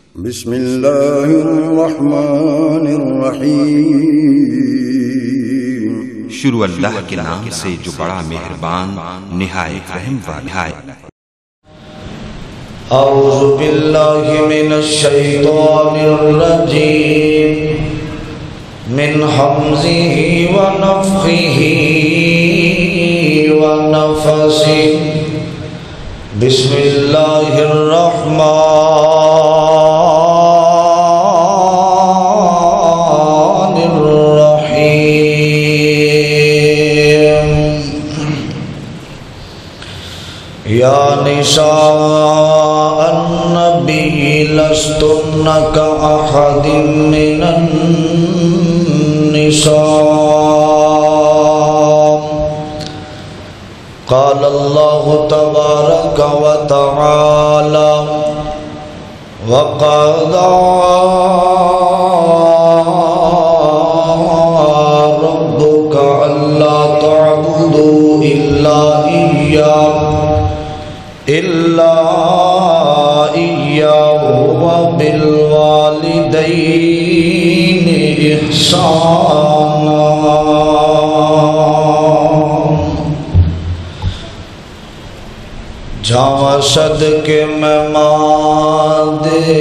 بسم اللہ الرحمن الرحیم۔ شروع اللہ کے نام سے جو بڑا مہربان نہایت رحم والا ہے۔ اعوذ باللہ من الشیطان الرجیم من حمزہ ونفخہ ونفثہ۔ بسم اللہ الرحمن الرحیم۔ یا نساء النبی لستن کأحد من النساء۔ قال اللہ تبارک وتعالی وقضى ربك ألا تعبدوا إلا إياه وبالوالدين إحسانا۔ جاواں صدقے میں ماں دے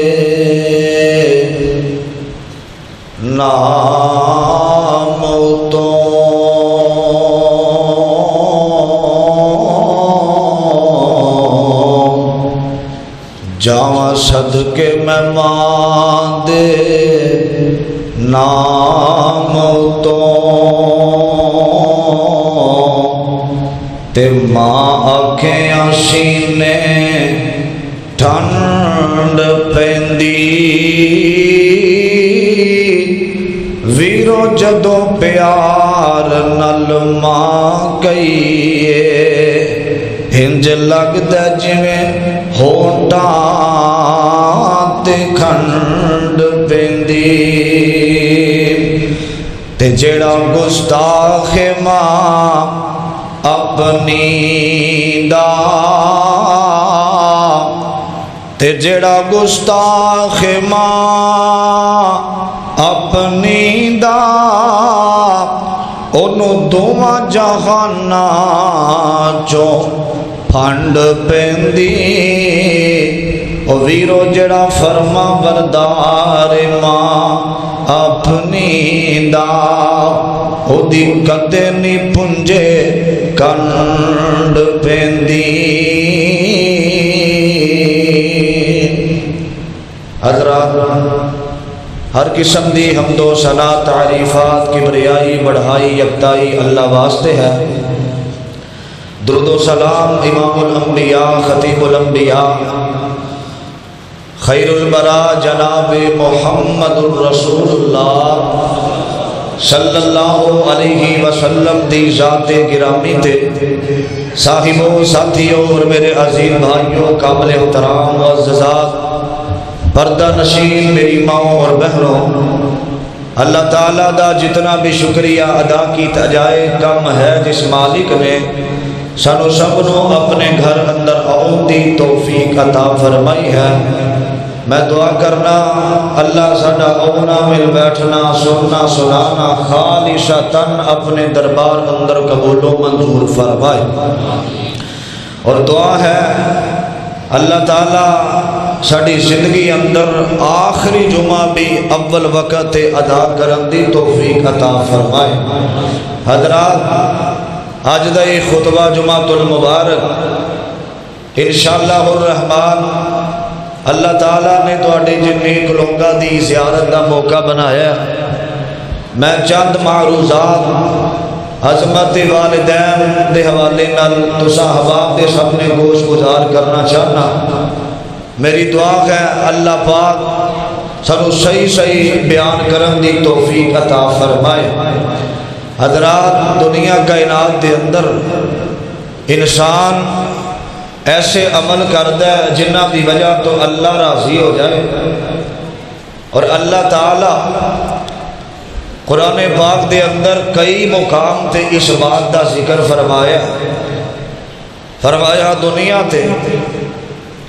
نام تو جاواں صدقے میں ماں دے نام تو تے ماں آنکھیں سینے ٹھنڈ پیندی۔ ویرو جدوں پیار نل ماں کئیے ہنج لگدا جویں ہونٹاں تے کھنڈ پیندی۔ تے جیڑا گستاخ ماں اپنی دا تے جیڑا گستاخ ماں اپنی دا انہوں دوواں جہاناں چوں پھنڈ پیندی۔ او ویرو جڑا فرما بردار ماں اپنی دا او دی کدے نہیں پنجے کنڈ پیندی۔ حضرات، ہر قسم دی حمد و ثنا تعریفات کبریائی بڑھائی یکتائی اللہ واسطے ہے۔ درود و سلام امام الانبیاء خطیب الانبیاء خیر البرا جناب محمد الرسول اللہ صلی اللہ علیہ وسلم دی ذات گرامی تے صاحبوں ساتھیوں اور میرے عزیز بھائیوں قابل احترام معززات پردہ نشین میری ماں اور بہنوں، اللہ تعالیٰ دا جتنا بھی شکریہ ادا کیتا جائے کم ہے جس مالک نے سانو سبنوں اپنے گھر اندر آؤں دی توفیق عطا فرمائی ہے۔ میں دعا کرنا اللہ ساڈا آنا مل بیٹھنا سننا سنانا خالصتاً اپنے دربار اندر قبول و منظور فرمائے۔ اور دعا ہے اللہ تعالیٰ ساڈی زندگی اندر آخری جمعہ بھی اول وقت ادا کرن دی توفیق عطا فرمائے۔ حضرات، آج دا یہ خطبہ جمعۃ المبارک انشاءاللہ الرحمن اللہ تعالیٰ نے تواڈے جنہیں کلونگا دی زیارت دا موقع بنایا۔ میں چند معروضات عظمت والدین دے حوالے نال تساں احباب دے سامنے گوش گزار کرنا چاہنا۔ میری دعا ہے اللہ پاک سانو صحیح صحیح بیان کرن دی توفیق عطا فرمائے۔ حضرات، دنیا کائنات دے اندر انسان ایسے عمل کردہ ہے جنہ دی وجہ تو اللہ راضی ہو جائے، اور اللہ تعالیٰ قرآن پاک دے اندر کئی مقام تے اس بات دا ذکر فرمایا دنیا تے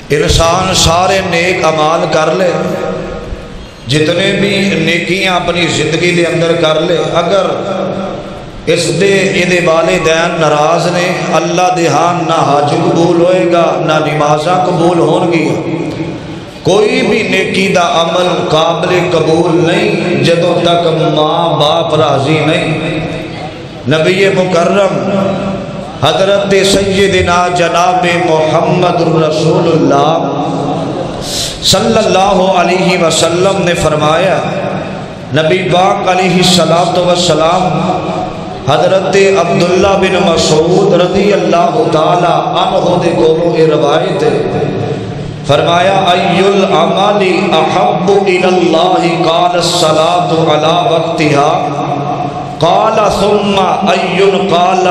انسان سارے نیک اعمال کر لے، جتنے بھی نیکیاں اپنی زندگی دے اندر کر لے، اگر اس دے والدین ناراض نے، اللہ دے ہاں نہ حج قبول ہوئے گا، نہ نمازاں قبول ہون گی۔ کوئی بھی نیکی دا عمل قابل قبول نہیں جدوں تک ماں باپ راضی نہیں۔ نبی مکرم حضرت سیدنا جناب محمد رسول اللہ صلی اللہ علیہ وسلم نے فرمایا، نبی پاک علیہ السلام حضرت عبداللہ بن مسعود رضی اللہ تعالی عنہ دے کولوں یہ روایت ہے، فرمایا ای العمال احب الی اللہ قال الصلاۃ علی وقتها قال ثم ای قال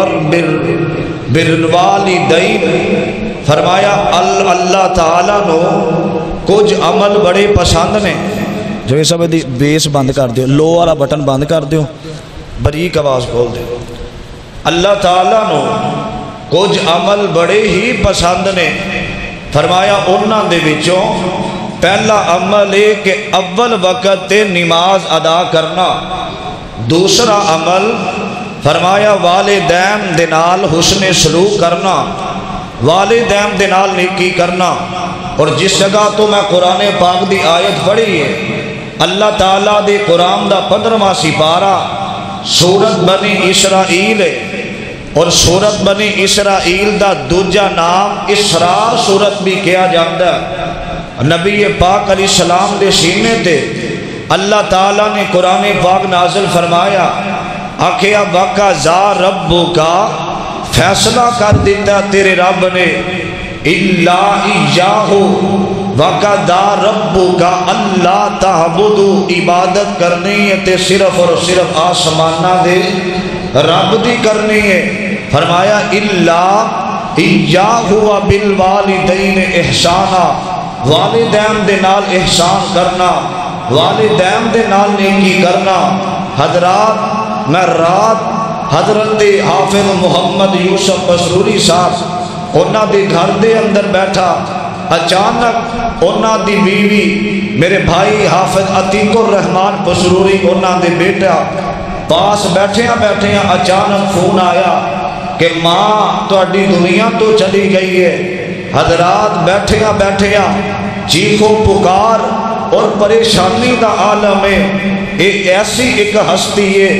بالوالدین، فرمایا اللہ تعالیٰ نو کچھ عمل بڑے پسند نے۔ جو یہ سب بیس بند کر دیو، لو والا بٹن بند کر دیو، بریک آواز کھول دیو۔ اللہ تعالیٰ نو کچھ عمل بڑے ہی پسند نے، فرمایا انہاں دے وچوں پہلا عمل ہے کہ اول وقت تے نماز ادا کرنا، دوسرا عمل فرمایا والدین دے نال حسن سلوک کرنا، والدین دے نال نیکی کرنا۔ اور جس جگہ تو میں قرآن پاک دی آیت پڑھی ہے، اللہ تعالیٰ دے قرآن دا 15واں سپارہ سورت بنی اسرائیل ہے، اور سورت بنی اسرائیل دا دوجا نام اسراء سورت بھی کیا جاتا ہے۔ نبی پاک علیہ السلام دے سینے تے اللہ تعالیٰ نے قرآن پاک نازل فرمایا، آخیا وَقَضَى رَبُّكَ، فیصلہ کر دیتا تیرے رب نے، إِلَّا إِيَّاهُ وَقَضَى رَبُّكَ اللہ تَعْبُدُوا، عبادت کرنی ہے تے صرف اور صرف آسمانہ دے رب دی کرنی ہے۔ فرمایا إِلَّا إِيَّاهُ وَبِالْوَالِدَيْنِ إِحْسَانًا، والدین دے نال احسان کرنا، والدین دے نال نیکی کرنا۔ حضرات میں رات حضرت حافظ محمد یوسف پسروری صاحب انہاں دے گھر دے اندر بیٹھا، اچانک انہاں دی بیوی میرے بھائی حافظ عتیق الرحمان پسروری انہاں دے بیٹا پاس بیٹھیاں اچانک فون آیا کہ ماں تہاڈی دنیا تو چلی گئی ہے۔ حضرات بیٹھیاں چیخو پکار اور پریشانی دا عالم ہے، ایک ایسی ایک ہستی ہے،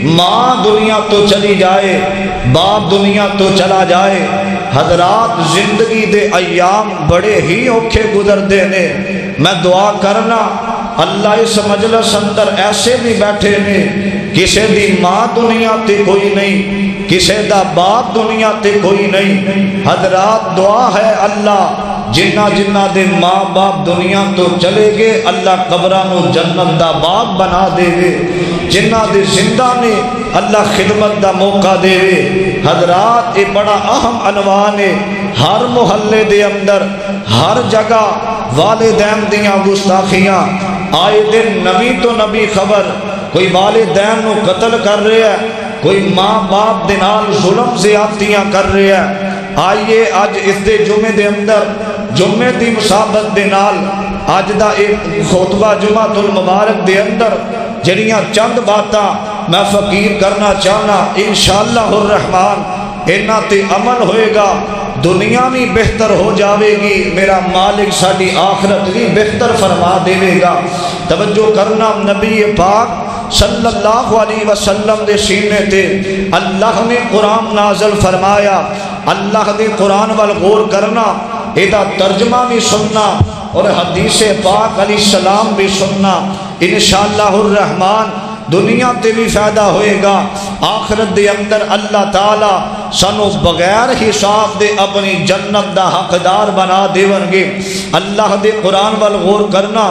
ماں دنیا تو چلی جائے، باپ دنیا تو چلا جائے۔ حضرات زندگی دے ایام بڑے ہی اوکھے گزردے نے۔ میں دعا کرنا اللہ اس مجلس اندر ایسے بھی بیٹھے نے کسے دی ماں دنیا تے کوئی نہیں، کسے دا باپ دنیا تے کوئی نہیں۔ حضرات دعا ہے اللہ جنہ دے ماں باپ دنیا تو چلے گئے اللہ قبرانو جنت دا باغ بنا دے گے، جنہ دے زندہ نے اللہ خدمت دا موقع دے گے۔ حضرات یہ بڑا اہم عنوان ہے، ہر محلے دے اندر ہر جگہ والدین دیاں گستاخیاں، آئے دن نبی تو نبی خبر، کوئی والدین نو قتل کر رہا ہے، کوئی ماں باپ دے نال ظلم زیادتیاں کر رہا ہے۔ آئیے آج اس دے جمعے دے اندر جمعے دی مسابت دے نال آج دا ایک خطبہ جمعۃ المبارک دے اندر جڑیاں چند باتاں میں فقیر کرنا چاہنا، انشاءاللہ الرحمن انہاں تے عمل ہوئے گا، دنیا بھی بہتر ہو جاوے گی، میرا مالک ساڈی آخرت بھی بہتر فرما دے گا۔ توجہ کرنا، نبی پاک صلی اللہ علیہ وسلم دے سینے تے اللہ نے قرآن نازل فرمایا، اللہ دے قرآن وال غور کرنا، ایدہ ترجمہ بھی سننا اور حدیث پاک علیہ السلام بھی سننا، انشاءاللہ الرحمن دنیا تے بھی فائدہ ہوئے گا، آخرت دے اندر اللہ تعالی سانو بغیر حساب دے اپنی جنت دا حقدار بنا دیون گے۔ اللہ دے قرآن وال غور کرنا،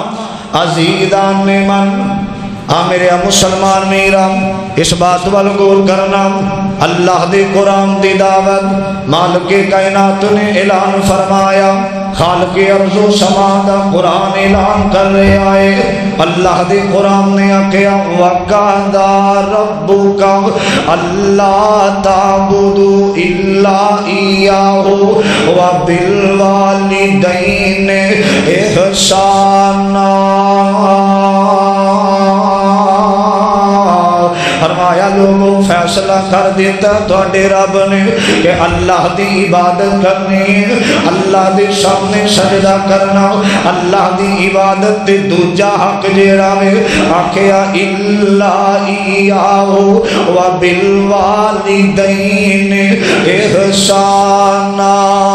عزیزان من میرے مسلمان میرا اس بات وال غور کرنا، اللہ دے قرآن دی دعوت مالک کائنات نے اعلان فرمایا، خالق ارض و سما دا قرآن اعلان کر رہا ہے. اللہ دے قرآن نے آکھیا وَقَضَى رَبُّكَ أَلَّا تَعْبُدُوا إِلَّا إِيَّاهُ وَبِالْوَالِدَيْنِ إِحْسَانًا. فرمایا لوگوں فیصلہ کر دیتا تھوڑے رب نے کہ اللہ دی عبادت کرنی، اللہ دے سامنے سجدہ کرنا، اللہ دی عبادت دے دوجا حق جیڑا میں آکھیا الا ایاہ و بالوالدین احسانا.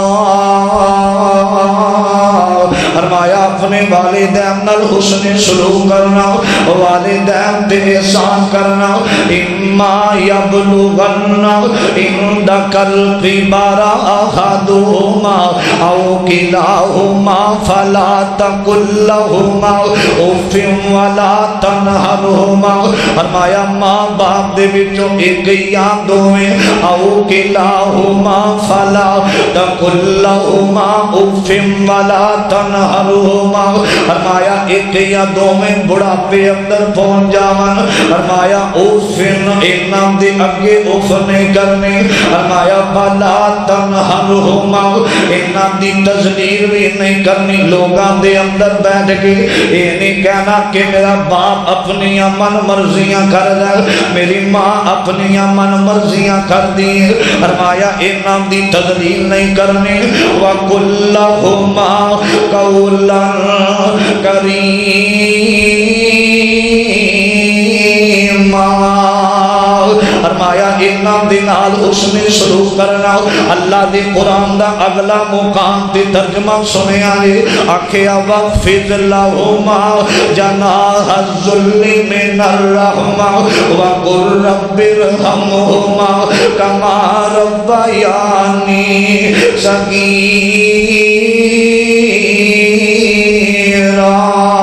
فرمایا اپنے والدین نال حسن سلوک کرنا، والدین تے احسان کرنا. اما یبلغن عندک الکبر احدہما او کلاہما فلا تقل لہما اف ولا تنہرہما. فرمایا ماں باپ دے وچوں ایک یا دوویں او کلاہما فلا تقل لہما اف ولا تنہرہما. فرمایا ایک یا دوویں بڑھاپے اندر پہنچ جاون، فرمایا اوفن انام دی اگے اوف نہیں کرنے. فرمایا فلا تنہرہما انام دی تذلیل بھی نہیں کرنی. لوگاں دے اندر بیٹھ کے یہ نہیں کہنا کہ میرا باپ اپنی من مرضیاں کر رہا، میری ماں اپنی من مرضیاں کر دی. فرمایا انام دی تذلیل نہیں کرنی. وَقُلْ لَهُمَا قَوْلًا کَرِیمًا. فرمایا انہاں دے نال حسن سلوک کرنا. اللہ دے قرآن دا اگلا مقام تے ترجمہ سنیا ہے. آکھیا وَخْفِضْ لَهُمَا جَنَاحَ الذُّلِّ مِنَ الرَّحْمَةِ وَقُلْ رَبِّ ارْحَمْهُمَا كَمَا رَبَّيَانِي صَغِيرًا.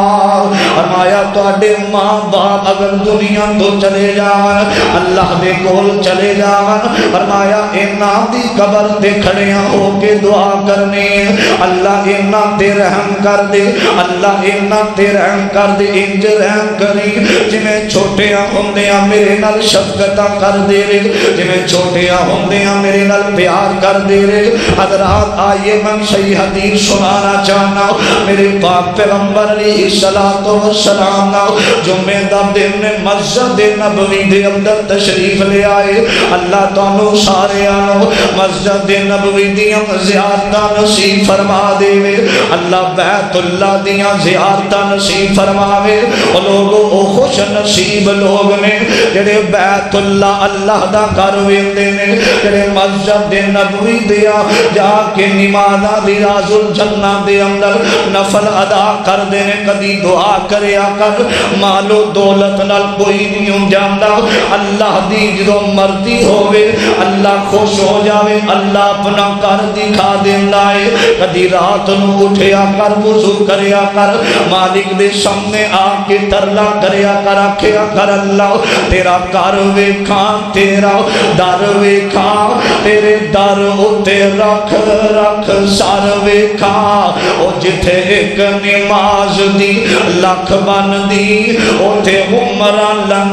فرمایا تواڈے ماں باپ اگر دنیا تو چلے جاون، اللہ دے کول چلے جاون، فرمایا انہاں دی قبر تے کھڑیاں ہو کے دعا کرنی. اللہ انہاں تے رحم کر دے، اللہ انہاں تے رحم کر دے. انج رحم کری جویں چھوٹیاں ہوندیاں میرے نال شفقتاں کر دے رے، جویں چھوٹیاں ہوندیاں میرے نال پیار کر دے رے. حضرات آئیے میں صحیح حدیث سنانا چاہنا. میرے پاک پیغمبر علیہ الصلوۃ والسلام جمعے دا دن مسجد نبوی دے اندر تشریف لے آئے. اللہ تانوں ساریاں مسجد نبوی دیاں زیارتاں نصیب فرما دے. اللہ بیت اللہ دیاں زیارتاں نصیب فرماوے. او لوگوں او خوش نصیب لوگ نے جڑے بیت اللہ اللہ دا گھر ویندے نے، جڑے مسجد نبوی دیا جا کے نمازاں ریاض الجنہ دے اندر نفل ادا کردے نے. کدی دعا کریا کر، مال و دولت نال کوئی نہیں جاندا. اللہ دی جدوں مرضی ہوے اللہ خوش ہو جاوے، اللہ اپنا کر دکھا دیندا ہے. کدی رات نو اٹھیا کر، وضو کریا کر، مالک دے سامنے آ کے ترلا کریا کر، آکھیا کر اللہ تیرا گھر ویکھاں، تیرا در ویکھاں، تیرے در اتے رکھ رکھ سر ویکھاں. او جتھے ایک نماز دی لکھ بن دی اوتھے عمراں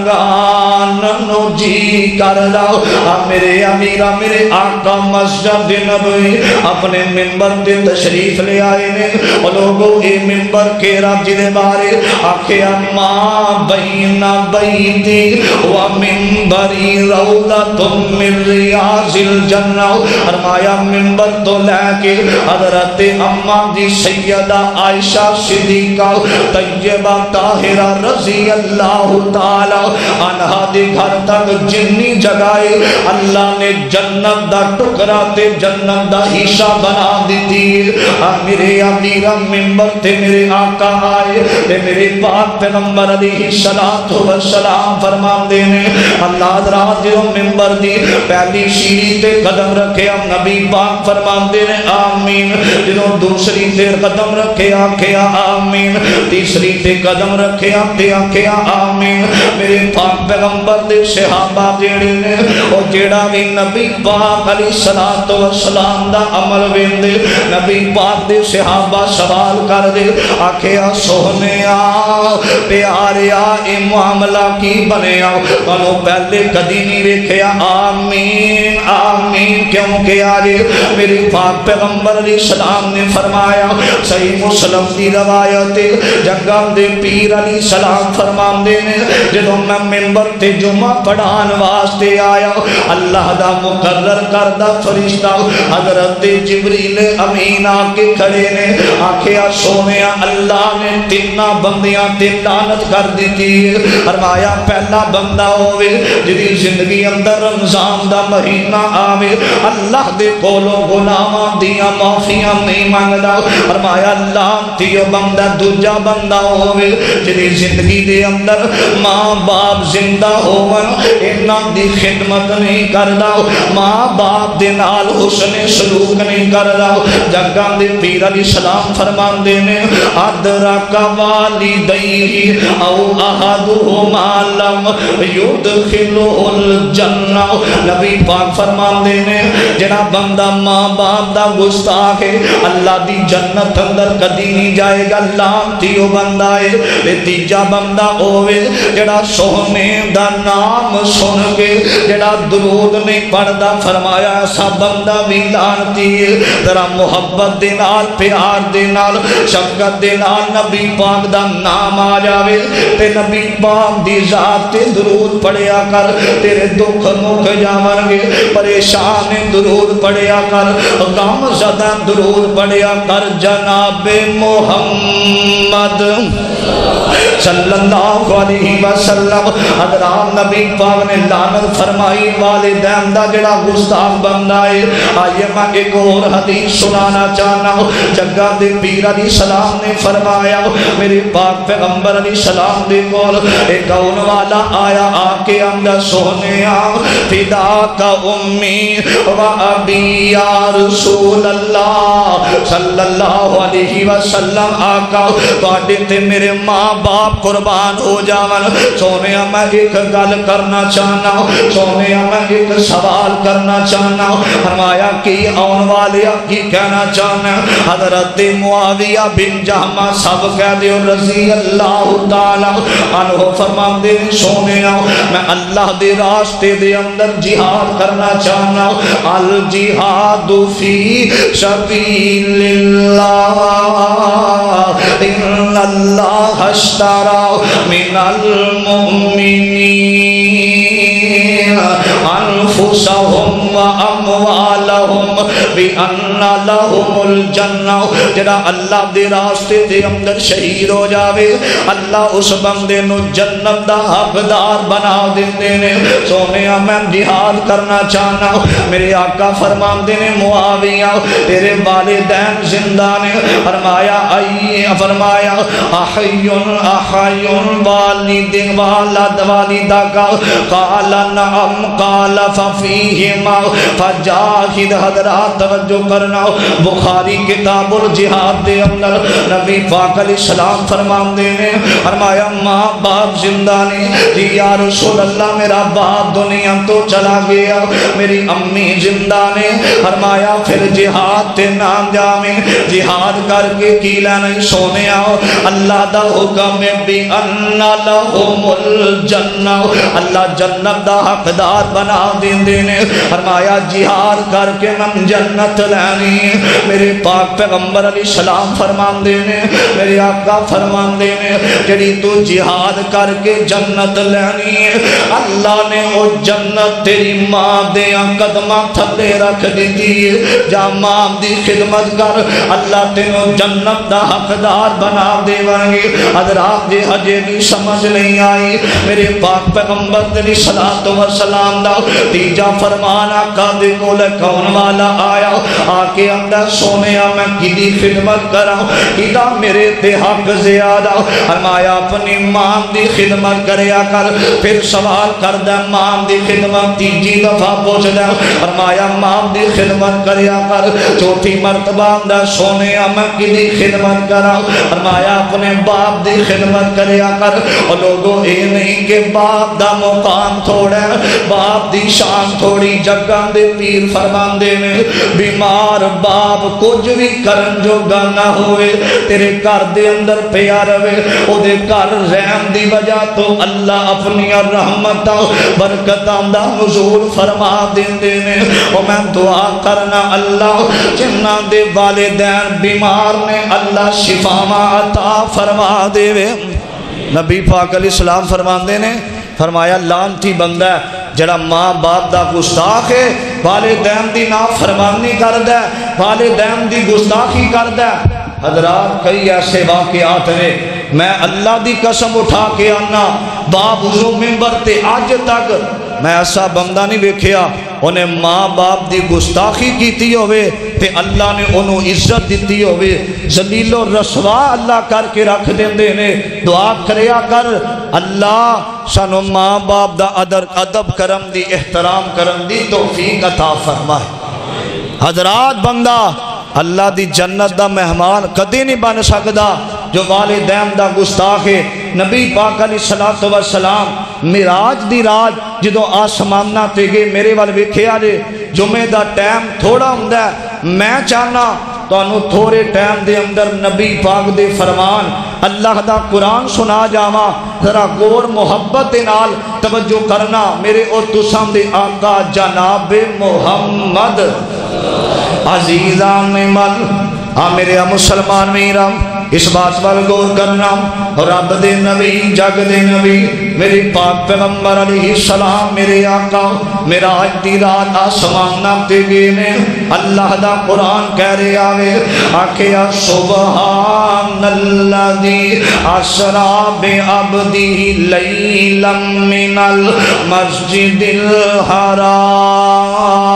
لنگان نو جی کر لاؤ. میرے امیرہ میرے آقا مسجد نبوی اپنے منبر تے تشریف لے آئے نے. اور لوگوں اے منبر کے رب جی دے بارے آکھیا ما بین بیتی و منبری روضۃ من ریاض الجنہ. فرمایا منبر تو لے کے حضرت اماں دی سیدہ عائشہ صدیقہ طیبہ طاہرہ رضی اللہ تعالی عنہا دے گھر تک جنی جگائے اللہ نے جنت دا ٹکرا تے جنت دا حصہ بنا دیتی. میرے امیرہ منبر تے میرے آقا آئے تے میرے پاک پیغمبر علیہ الصلوۃ والسلام فرماندے نے اللہ حضرات جو منبر دی پہلی سیڑھی تے قدم رکھے نبی پاک فرماندے نے آمین. جو دوسری تے قدم رکھے آکھیا آمین، تیسری تے قدم رکھے رکھیا تے آکھیا آمین۔ میرے پاک پیغمبر دے صحابہ جیڑے نے او جیڑا بھی نبی پاک علیہ الصلوۃ والسلام دا عمل ویندے نبی پاک دے صحابہ سوال کر دے آکھیا سونیا پیاریا اے معاملہ کی بنیا انہوں پہلے کدی نہیں ویکھیا آمین آمین کیونکہ آجے میرے پاک پیغمبر علیہ السلام نے فرمایا صحیح مسلم کی روایت جگہ دے پیر علیہ السلام فرمان دے نے جدوں میں ممبر تے جمعہ پڑھان واسطے آیا اللہ دا مقرر کردہ فرشتہ حضرت جبریل امین آکے کھڑے نے آکھیا سونیا اللہ نے تینہ بندیاں تے لعنت کر دیتی فرمایا پہلا بندہ ہوئے جدی زندگی اندر رمضان دا مہینہ آوے اللہ دے کولو گناہاں دیا معافیاں نہیں مانگدا فرمایا لعنتی بندہ دوجا بندہ ہوئے جدی زندگی دے اندر ماں باپ زندہ ہوون انہاں دی خدمت نہیں کردا ماں باپ دے نال حسن سلوک نہیں کردا جگہ دے پیر علیہ السلام فرمان دے نے ادرک والدیہ او احدہما لم یدخلہ الجنہ نبی پاک فرمان دے نے جڑا بندہ ماں باپ دا گستاخ ہے اللہ دی جنت اندر کدی نہیں جائے گا لعنتی او بندہ ہے تیجا بندہ ہوئے جڑا سونے دا نام سن کے جڑا درود نہیں پڑھدا فرمایا ایسا بندہ بھی لعنتی ہے ذرا محبت دے نال پیار دے نال شفقت دے نال نبی پاک دا نام آ جاوے تے نبی پاک دی ذات تے درود پڑھیا کر تیرے دکھ مک جاون گے پریشان درود پڑھیا کر غم زدہ درود پڑھیا کر جناب محمد صلی اللہ علیہ وسلم حضرات نبی پاک نے لعنت فرمائی والدین دا جڑا گستاخ بندہ ہے آئیے میں ایک اور حدیث سنانا چاہنا ہوں جگہ دے پیر علیہ السلام نے فرمایا میرے پاک پیغمبر علیہ السلام دے کول ایک کون والا آیا آکے اندر سونیا فدا کا امی و ابی یا رسول اللہ صلی اللہ علیہ وسلم آقا توڑے تے میرے ماں باپ قربان ہو جاون سونیا میں ایک گل کرنا چاہنا سونیا میں ایک سوال کرنا چاہنا فرمایا کہ آن والے کی کہنا چاہنا حضرت معاویہ بن جہمہ سب کہہ دیو رضی اللہ تعالی عنہ فرمان دے سونیا میں اللہ دے راستے دے اندر جہاد کرنا چاہنا الجہاد فی سبیل اللہ ان اللہ اشترى من المؤمنین انفسهم واموالهم بان لهم الجنہ جڑا اللہ دے راستے دے اندر شہید ہو جاوے اللہ اس بندے نو جنت دا حقدار بنا دیندے نے سونیا میں جہاد کرنا چاہنا میرے آقا فرماندے نے معاویہ تیرے والدین زندہ نے فرمایا آئیے فرمایا احیون والد والدہ کا قال نعم قال ففیہما فجاہد حضرات توجہ کرنا بخاری کتاب الجہاد دے اندر نبی پاک علیہ السلام فرماندے نے فرمایا ماں باپ زندہ نے جی یا رسول اللہ میرا باپ دنیا تو چلا گیا میری امی زندہ نے فرمایا پھر جہاد تے نام جامیں جہاد کر کے کی لینے سونے آؤ اللہ دا حکم بھی ان لہم الجنہ اللہ جنت دا حقدار بنا دیندے نے فرمایا جہاد کر کے من جنت لینی میرے پاک پیغمبر علیہ السلام فرمان دینے میرے آقا فرمان دینے جڑی تو جہاد کر کے جنت لینی اللہ نے وہ جنت تیری ماں دیاں قدمہ تھلے رکھ دیتی جا ماں دی خدمت کر اللہ تینوں جنت دا حقدار بنا دے ورنگی حضرات دے حجے بھی سمجھ نہیں آئی میرے پاک پیغمبر علیہ السلام الصلاۃ والسلام دا تیجا فرمان آقا دے کول کون والا آیا آ کے آندا سونیا میں کدی خدمت کراں کدا میرے تے حق زیادہ فرمایا اپنی ماں دی خدمت کریا کر پھر سوال کردا ماں دی خدمت تیجی دفعہ پوچھدا فرمایا ماں دی خدمت کریا کر چوتھی مرتبہ آندا سونیا میں کدی خدمت کراں فرمایا اپنے باپ دی خدمت کریا کر اور لوگوں اے نہیں کہ باپ دا مقام تھوڑا ہے باپ دی شان تھوڑی جگہ دے پیر فرماندے نے بیمار باپ کچھ بھی کرن جو گانا ہوئے تیرے گھر دے اندر پیا رہے او دے گھر رحم دی وجہ تو اللہ اپنی رحمتاں برکتاں دا نزول فرما دیندے نے او میں دعا کرنا اللہ جنہاں دے والدین بیمار نے اللہ شفاواں عطا فرما دے وے نبی پاک علیہ السلام فرماندے نے فرمایا لعنتی بندہ ہے جڑا ماں باپ دا گستاخ ہے والدین دی نافرمانی کردا ہے والدین دی گستاخی کردا ہے حضرات کئی ایسے واقعات نے میں اللہ دی قسم اٹھا کے آنا باوضو منبر تے آج تک میں ایسا بندہ نہیں ویکھیا انہیں ماں باپ دی گستاخی کیتی ہوئے تے اللہ نے انہوں عزت دیتی ہوئے ذلیل و رسوا اللہ کر کے رکھ دیندے نے دعا کریا کر اللہ سانو ماں باپ دا ادب کرم دی احترام کرم دی توفیق عطا فرمائے حضرات بندہ اللہ دی جنت دا مہمان کدی نہیں بن سکدا جو والدین دا گستاخ ہے نبی پاک علیہ الصلوۃ والسلام معراج دی رات جدوں آسماناں تے گئے میرے ول ویکھیا جے جمعے دا ٹائم تھوڑا ہوندا ہے میں چاہنا تانوں تھوڑے ٹائم دے اندر نبی پاک دے فرمان اللہ دا قرآن سنا جاواں ذرا غور محبت دے نال توجہ کرنا میرے اور تساں دے آقا جناب محمد عزیزان مل میرے مسلمان میرام اس بات پر غور کرنا رب دے نبی جگ دے نبی میری پاک پیغمبر علیہ السلام میرے آقا میرا آج دی رات آسمان نامتے گئے نے اللہ دا قرآن کہہ رہے آوے آکھیا سبحان الذی اسرا بعبدہ لیلا من المسجد الحرام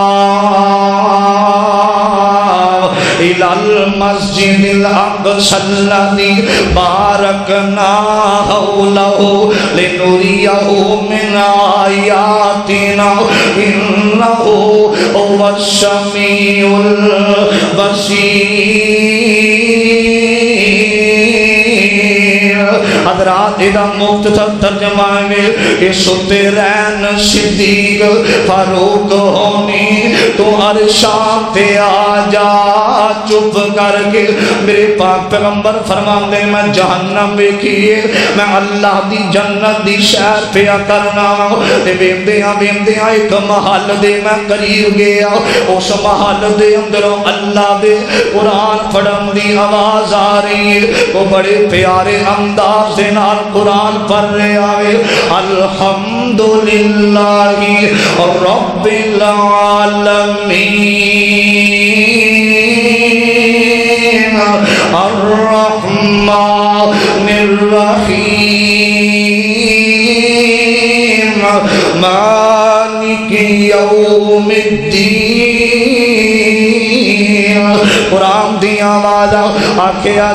إلى المسجد الأقصى الذي باركنا حوله لنريه من آياتنا إنه هو السميع البصير حضرات ادا مختصر ترجمہ میں کہ سترین صدیق فاروق ہونی تو عرشان تے آجا چپ کر کے میرے پاک پیغمبر فرمان دے میں جہنم بیکھئے میں اللہ دی جنت دی شہر پیا کرنا تے بیندیاں ایک محل دے میں قریب گیا اس محل دے اندروں اللہ دے قرآن پڑھن دی آواز آ رہی ہے وہ بڑے پیارے انداز سے نال قرآن پڑھ رہے آئے الحمدللہ رب العالمین الرحمن الرحیم مالک یوم الدین قرآن دی آواز آکھیا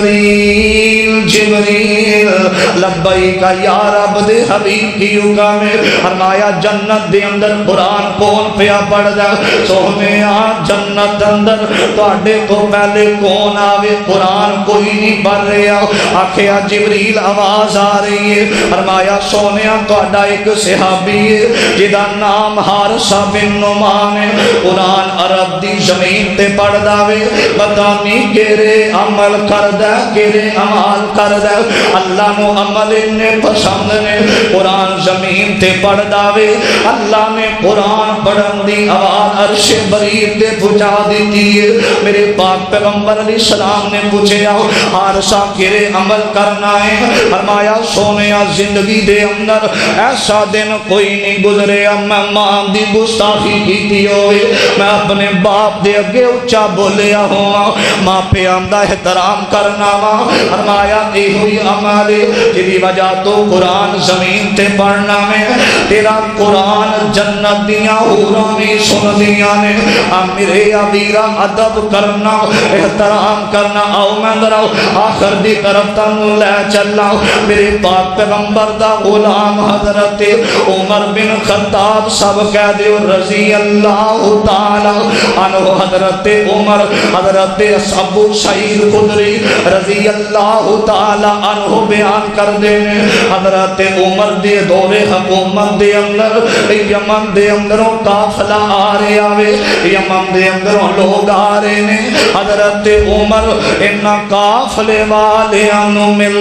جبریل لبیک یا رب دے حبیب کی حکم ہے فرمایا جنت دے اندر قرآن کون پیا پڑھ دا سونے جنت اندر تواڈے تو پہلے کون آوے قرآن کوئی نہیں پڑھ رہا آکھیا جبریل آواز آ رہی ہے فرمایا سونے تواڈا ایک صحابی ہے جدا نام حارثہ بن نعمان ہے قرآن عرب دی زمین تے پڑھ داوے پتہ نہیں کیرے عمل کردہ کیرے عمال کردہ اللہ نو عمل نے پسند نے قرآن زمین تے پڑھ داوے اللہ نے قرآن پڑھن دی آواز عرش بریر تے پہنچا دیتی ہے میرے پاک پیغمبر علیہ السلام نے پوچھے حارثہ کیرے عمل کرنا ہے فرمایا سونیا زندگی دے اندر ایسا دن کوئی نہیں گزرے میں ماں دی گستاخی کیتی ہوئے میں اپنے باپ دے اگے اچھا بولیا ہوں ماں پہ آمدہ احترام کرنا فرمایا یہ ہوئی عمل جی وجہ تو قرآن زمین تے پڑھنا میں تیرا قرآن جنت دیاں حوراں بھی سن دیاں نے میرے ویرا ادب کرنا احترام کرنا آؤ میں دراؤ آخر دی طرف تنو لے چلا میرے پاک پیغمبر دا غلام حضرت عمر بن خطاب سب کہہ دیو رضی اللہ تعالی عنہ حضرت عمر حضرت ابو سعید خدری رضی اللہ تعالی عنہ بیان کر دینے حضرت عمر دے دور حکومت دے اندر یمن دے اندروں قافلہ آ رہے آوے یمن دے اندروں لوگ آ رہے نے حضرت عمر انہا قافلے والے انہوں مل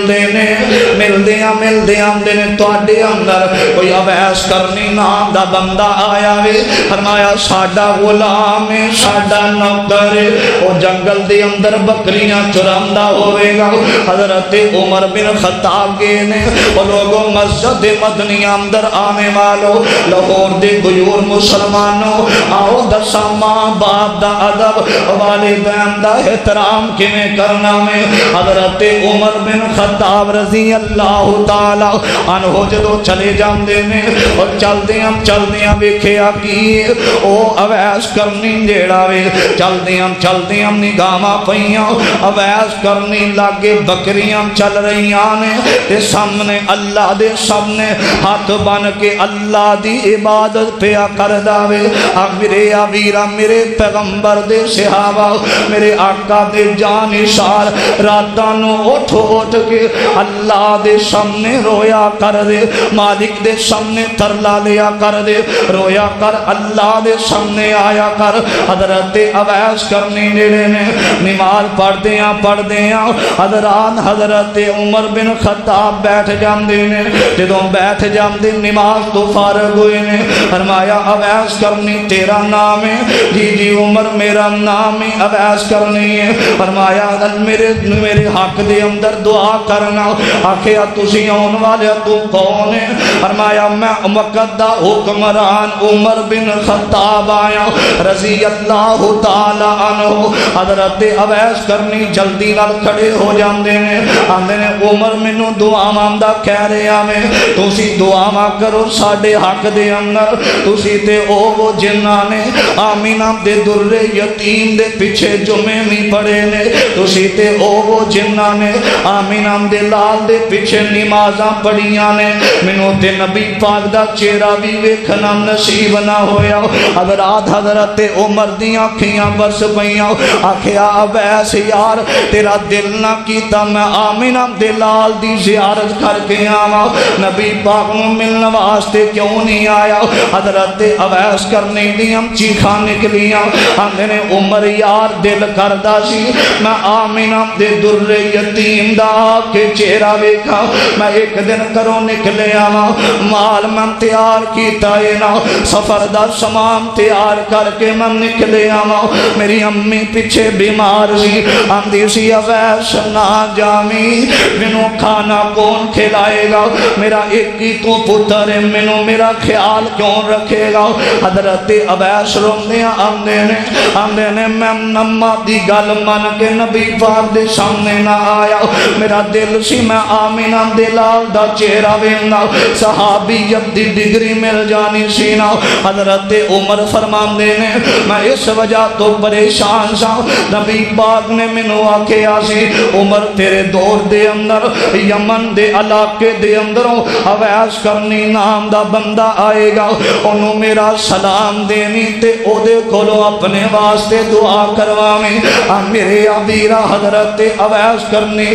دیاں دینے توڑے اندر کوئی عویس کرنی نام دا بندہ آیا وے فرمایا ساڑا غلام ساڑا نوکر وہ جنگل دے اندر بکریاں چرامدہ ہوئے گا حضرت عمر بن خطاب گئے نے وہ لوگوں مسجد مدنی اندر آنے والوں لاہور دے گیور مسلمانوں آؤ دسا ماں باپ دا ادب والدین دا احترام کیویں کرنا میں حضرت عمر بن خطاب رضی اللہ تعالی عنہ جدو چلے جاندے نے اور چل دیاں ویکھیا کی او عویس کرنی جیڑا وے چل دیاں نگاہاں پئیاں عویس کرنی لاگے بکریاں چل رہیاں نے تے سامنے اللہ دے سامنے ہاتھ بن کے اللہ دی عبادت پیا کردا وے میرے ویرا میرے پیغمبر دے صحابہ میرے آقا دے جانشار راتاں نو اٹھ کے اللہ دے سامنے رویا کر دے مالک دے سامنے ترلا لیا کر دے رویا کر اللہ دے سامنے آیا کر حضرت عویس کرنی نیڑے نے نماز پڑھ دیاں حضرت عمر بن خطاب بیٹھ جاندے نے جدوں بیٹھ جاندے نماز تو فارغ ہوئے نے فرمایا عویس کرنی تیرا نام ہے جی عمر میرا نام ہے عویس کرنی ہے فرمایا میرے حق دے اندر دعا کرنا آخیا تسی آن والے تو کون ہے فرمایا میں مقدہ حکمران عمر بن خطاب آیا رضی اللہ تعالی عنہ حضرت عویس کرنی جلدی نال کھڑے ہو جاندے نے آندے نے عمر منو دعا ماندا کہہ رہے آمیں تسی دعا ماں کرو ساڑے حق دے اندر تسی تے وہ جنہ نے آمینہ دے در یتیم دے پیچھے جمعے میں پڑے نے تسی تے وہ جنہ نے آمینہ دے لال دے پیچھے نمازاں پڑیاں نے منو تے نبی پاک دا چہرہ بھی ویکھنا نصیب نہ ہویا حضرت عمر دیاں کھیاں برس پئیاں آکھیا عویس یار تیرا دل نہ کیتا میں آمینہ دے لال دی زیارت کر کے آواں نبی پاک نو ملنے واسطے کیوں نہیں آیا حضرت عویس کرنے دیاں چیخاں نکلیاں آندے نے عمر یار دل کردہ سی میں آمینہ دے در یتیم دا کے چہرہ ویکھا میں ایک دن کروں نکلے آواں مال میں تیار کیتا ہے نا سفر دا سامان تیار کر کے میں نکلے آواں میری امی پیچھے بیمار سی آندی سی عویس نہ جامی منو کھانا کون کھلائے گا میرا ایک ہی تو پتر ہے منو میرا خیال کیوں رکھے گا حضرت عویس روندیاں آندے نے میں نمہ دی گل من کے نبی پاک دے سامنے نہ آیا میرا دل سی میں آمینہ دلال دا چہرہ وینا صحابیت دی ڈگری مل جانی سینا حضرت عمر فرمان دینے میں اس وجہ تو پریشان سا نبی پاک نے منو آکے آسی عمر تیرے دور دے اندر یمن دے علاقے دے اندروں عویس کرنی نام دا بندہ آئے گا انہوں میرا سلام دینی تے او دے کھولو اپنے واسطے دعا کروامیں میرے عبیرہ حضرت عویس کرنی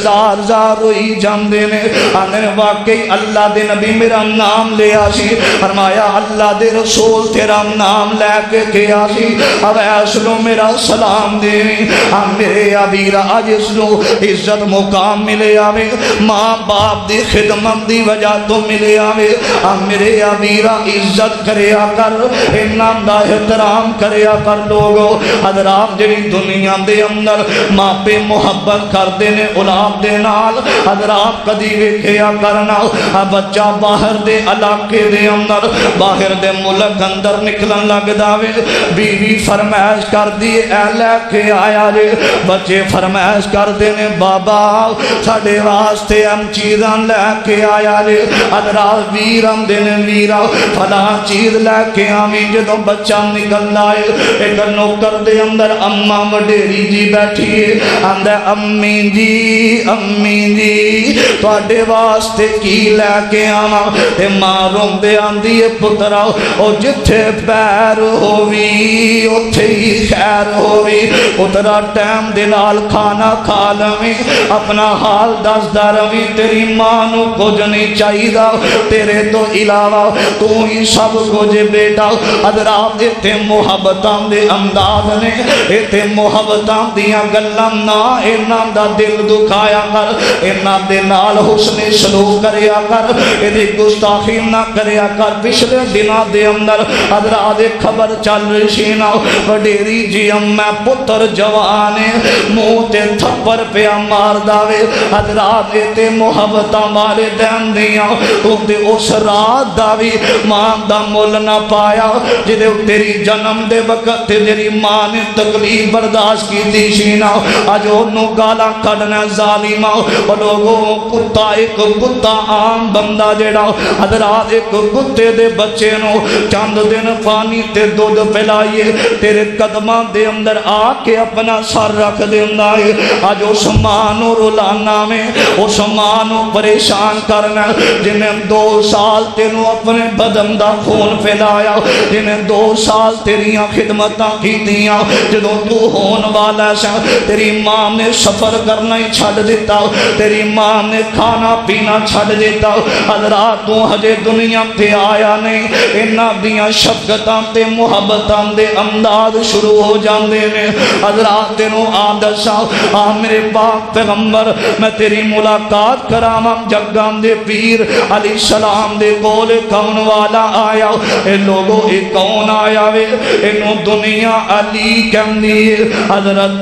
زار ہوئی جان دینے آنے واقعی اللہ دے نبی میرا نام لے آسی فرمایا اللہ دے رسول تیرا نام لے کے کیا سی عویس لو میرا سلام دینی میرے عبیرہ آج اس لو عزت مقام ملے آوے ماں باپ دی خدمت دی وجہ تو ملے آوے میرے عبیرہ عزت کریا کر انام دا احترام کریا کر لوگو حضرات جڑی دنیا دے اندر ماں پہ محبت کر دینے اولاد دے نال حضرات کدی ویکھیا کرنا بچہ باہر دے علاقے دے اندر باہر دے ملک اندر نکلن لگ داوے بیوی فرمائش کر دی اے لے کے آیا جے بچے فرمائش کر دینے بابا ساڈے واسطے ہم چیزاں لے کے آیا نے حضرات ویرم دن ویرا فلاں چیز لے کے آویں جدوں بچہ نکل آئے ایک نوکر دے اندر اماں وڈیری جی بیٹھی ہے آندا امی جی تواڈے واسطے کی لے کے آواں تے ماں روندے آندی ہے پترا او جتھے پیر ہووی اوتھے ہی خیر ہووی پترا ٹائم دے نال کھانا کھا لویں اپنا حال دسدا رویں تیری ماں نو کچھ نہیں چاہیدا تیرے تو علاوہ تو ہی سب کچھ بیٹا حضرات تے محبتاں دے انداز نے تے محبتاں دیاں گلاں نہ انہاں دا دل دکھایا کر انہاں دے نال حسن سلوک کریا کر ایدی گستاخی نہ کریا کر پچھلے دناں دے اندر حضرات خبر چل رہی نا وڈیری جی میں پتر جوانے منہ تے تھپڑ پیا مار داوے حضرات تے محبتاں والے دین دیاں تو تے اس رات داوی ماں دا مول نہ پایا جدے تیری جنم دے وقت تیری ماں نے تکلیف برداشت کی دی شینا اج اونوں گالاں کڈنا ظالما او لوگوں کتا ایک کتا عام بندہ جڑا حضرات ایک کتے دے بچے نو چند دن پانی تے دودھ پلائیے تیرے قدماں دے اندر آ کے اپنا سر رکھ دیندا ہے اج اس ماں نو رلانا میں اس ماں نو پریشان کرنا جنہیں 2 سال تینوں اپنے بدن دا خون پھیلایا جنہیں 2 سال تیریاں خدمتاں کی دیاں جدوں تو ہون والا سا تیری ماں نے سفر کرنا ہی چھڑ دیتا تیری ماں نے کھانا پینا چھڑ دیتا حضرات تو ہجے دنیا تے آیا نہیں انہاں دیاں شفقتاں تے محبتاں دے انداز شروع ہو جاندے نے حضرات تینوں آدشا میرے پاک پیغمبر میں تیری ملاقات کراواں جگاں دے پیر علیہ السلام دے کول کون والا آیا اے لوگو اے کون آیا وے انہوں دنیا علی کہندی حضرت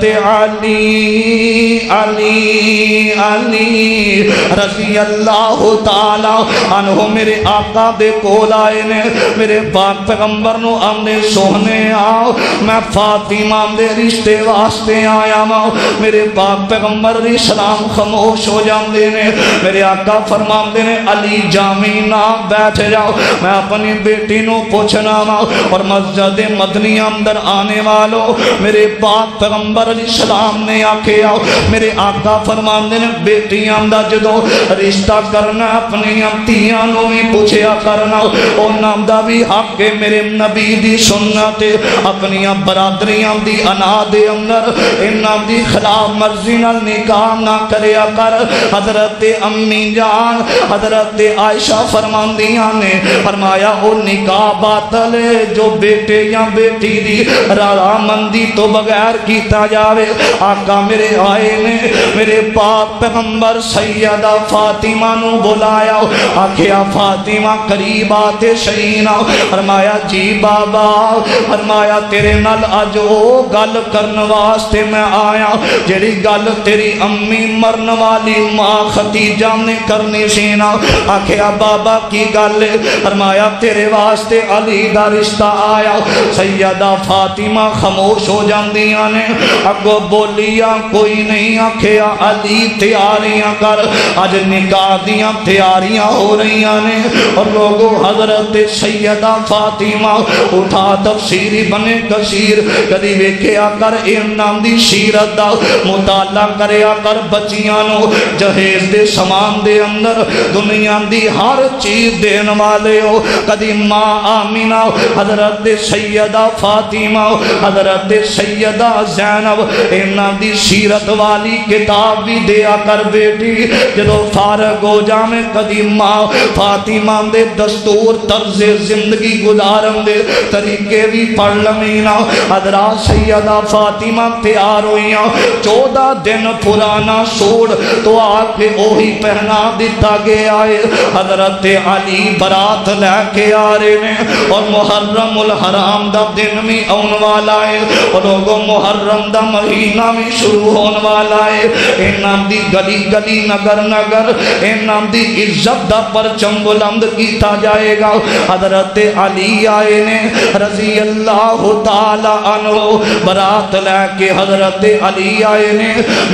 علی رضی اللہ تعالی عنہ میرے آقا دے کول آئے نے میرے پاک پیغمبر نو آمنے سوہنے آؤ میں فاطمہ دے رشتے واسطے آیا ماں میرے پاک پیغمبر علیہ السلام خاموش ہو جاندے نے میرے آقا فرماندے نے علی جامی نہ بیٹھ جاؤ میں اپنی بیٹی نو پوچھنا ماں اور مسجد مدنی اندر آنے والوں میرے پاک پیغمبر علیہ السلام نے آکے آؤ میرے آقا فرماندے نے بیٹیاں دا جدو رشتہ کرنا اپنی امتیاں نو ہی پوچھیا کرنا اور نام دا بھی حق کے میرے نبی دی سنت اپنی برادریاں دی انا دے اندر انہاں دی خلاف مرضی نال نکاح نہ کریا کر حضرت امی جان حضرت عائشہ فرماندیاں نے فرمایا او نکاح باطل ہے جو بیٹے یا بیٹی دی رضامندی تو بغیر کیتا جاوے آقا میرے آئے نے میرے پاک پیغمبر سیدہ فاطمہ نو بلایا آکھیا فاطمہ قریب آتے شہینہ فرمایا جی بابا فرمایا تیرے نال اج او گل کرن واسطے میں آیا جڑی گل تیری امی مرن والی ماں خدیجہ نے کرنی سینا آکھیا بابا کی گل فرمایا تیرے واسطے علی دا رشتہ آیا سیدہ فاطمہ خاموش ہو جاندیاں نے اگو بولیا کوئی نہیں آکھیا علی تیاریاں کر اج نکاح دیاں تیاریاں ہو رہیاں نے اور لوگوں حضرت سیدہ فاطمہ اٹھا تفسیری بنے کثیر کدی ویکھیا کر انہاں دی سیرت دا مطالعہ کریا کر بچیاں نو جہیز دے سامان دے اندر دنیا دی ہر چیز دین والے ہو کدی ماں آمینہ حضرت سیدہ فاطمہ حضرت سیدہ زینب انہاں دی سیرت والی کتاب بھی دیا کر بیٹی جدو فارغ ہو جاویں کدی ماں فاطمہ دے دستور طرز زندگی گزارن دے طریقے بھی پڑھ لمینا حضرات سیدہ فاطمہ تیار ہوئیاں 14 دن پرانا سوڑ تو آ کے اوہی پہنا دیتا گیا ہے حضرت علی برات لے کے آ رہے ہیں اور محرم الحرام دا دن میں آن والا ہے اور لوگوں محرم دا مہینہ میں شروع ہون والا ہے انہاں دی گلی گلی نگر نگر انہاں دی عزت دا پرچم بلند کیتا جائے گا حضرت علی آئے نے رضی اللہ تعالی عنہ برات لے کے حضرت علی آئے نے میرے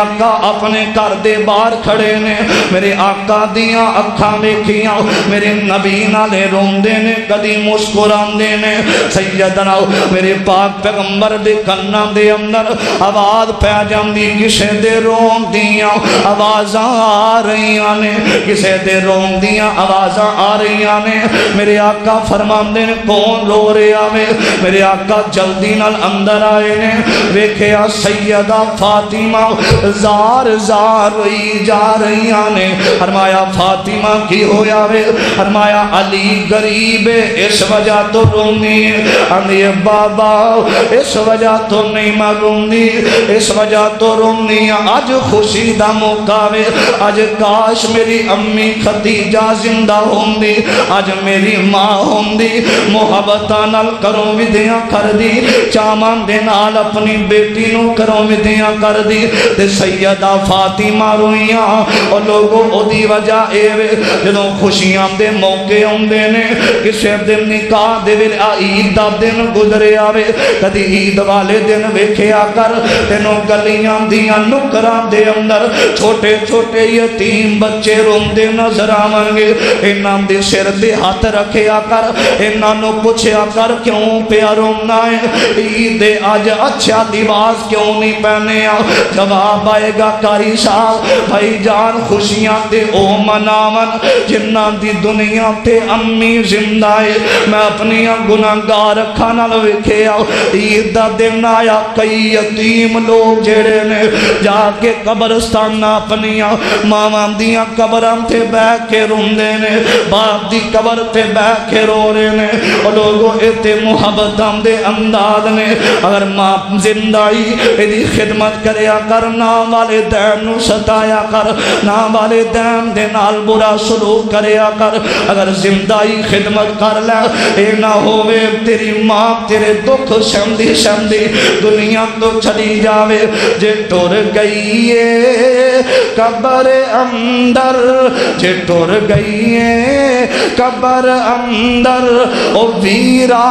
آقا اپنے گھر دے باہر کھڑے نے میرے آقا دیاں اکھاں ویکھیاں میرے نبی نالے روندے نے کدی مسکراندے نے سیدنا میرے پاک پیغمبر دے کنا دے اندر آواز پہ جاندی کسے دے روندیاں آوازاں آ رہیاں نے کسے دے روندیاں آوازاں آ رہیاں نے میرے آقا فرماندے نے کون رو رہا میں میرے آقا جلدی نال اندر آئے نے ویکھیا سیدہ فاطمہ زار زار روئی جا رہیاں نے فرمایا فاطمہ کی ہویا وے فرمایا علی غریب اس وجہ تو رونی ہے بابا اس وجہ تو نہیں معلومی اس وجہ تو رونی آج خوشی دا موقع وے آج کاش میری امی خدیجہ زندہ ہوندی آج میری ماں ہوندی محبتاں نال کروں ودیاں کر دی چامان دے نال اپنی بیٹی نو کروں ودیاں کر دی تے سیدہ فاطمہ رویاں اور لوگوں او دی وجہ اے وے جدوں خوشیاں دے موقع ہوندے نے کسے دن نکاح دے ویلے عید دا دن گزرے آوے کدی عید والے دن ویکھیا کر تینوں گلیاں دیاں نکراں دے اندر چھوٹے چھوٹے یتیم بچے روندے نظر آون گے انہاں دے سر تے ہاتھ رکھیا کر انہاں نو پوچھیا کر کیوں پیا رونا ہے عید اج اچھا لباس کیوں نہیں پہنے جواب آئے گا قاری صاحب بھائی جان خوشیاں دے او مناون جنہاں دی دنیا تے امی زندہ ہے میں اپنی گناہگار اکھاں نال ویکھیا عید دا دن آیا کئی یتیم لوگ جڑے نے جا کے قبرستان اپنی ماواں دیاں قبراں تے بیٹھ کے روندے نے باپ دی قبر تے بیٹھ کے رو رہے نے اور لوگوں اتے محبتاں دے انداز نے اگر ماں زندائی ایدی خدمت کریا کر نا والدین نو ستایا کر نا والدین دے نال برا سلوک کریا کر اگر زندائی خدمت کر لے اے نہ ہوئے تیری ماں تیرے دکھ سمدھی سمدھی دنیا تو چلی جاوے جے ٹور گئی ہے قبر اندر جے ٹور گئی ہے قبر اندر او ویرا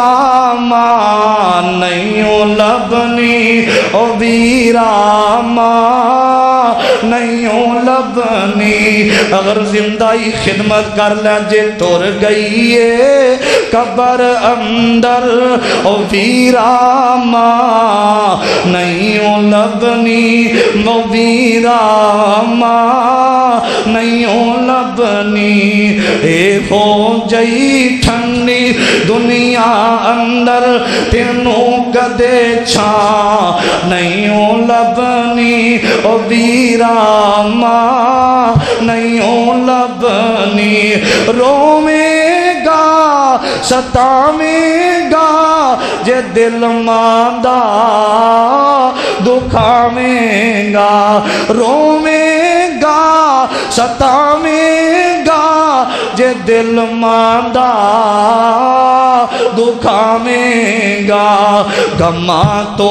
ماں نہیں لبنی او ویرا ماں نہیں لبنی اگر زندائی خدمت کر لے جے ٹور گئی ہے قبر اندر او ویرا ماں نہیں لبنی او ویرا ماں نہیں لبنی اے ہو جئی ٹھنڈی دنیا اندر تینوں کدے چھاں نہیں لبنی او ویرا ماں نہیں لبنی رویں گا ستاویں گا جے دل ماندہ دکھاویں گا رویں گا ستاویں گا جے دل ماندہ دکھاویں گا گما تو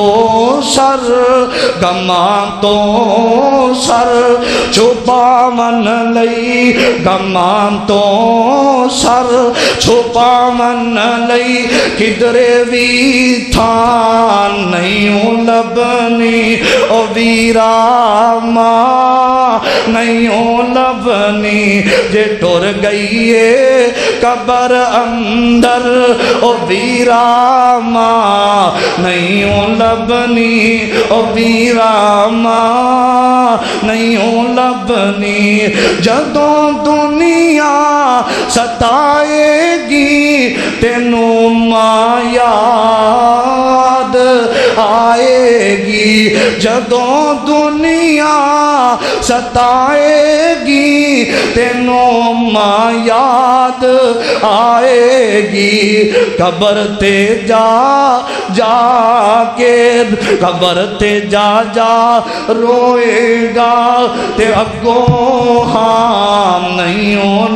سر چھپا من لئی گما تو سر چھپا من لئی کدرے بھی تھان نہیں لبنی او ویرا ماں نہیں لبنی جے ٹور گئی ہے قبر اندر او ویرا ماں نہیں لبنی او ویرا ماں نہیں لبنی جدوں دنیا ستائے گی تینوں ماں یاد آئے گی جدوں دنیا ستائے گی تینوں ماں یاد آئے گی قبر تے جا کے قبر تے جا روئے گا تے اگوں ہاں نہیں